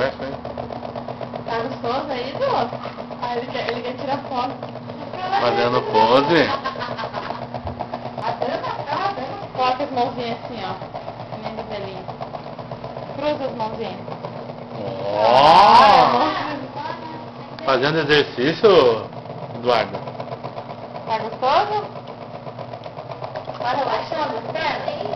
conversa aí. Tá gostoso aí, Du? Ah, ele quer tirar foto. Fazendo pose. Coloca as mãozinhas assim, ó. Que nem do velhinho. Cruza as mãozinhas. Fazendo exercício, Eduardo. Tá gostoso? Tá relaxando as pernas?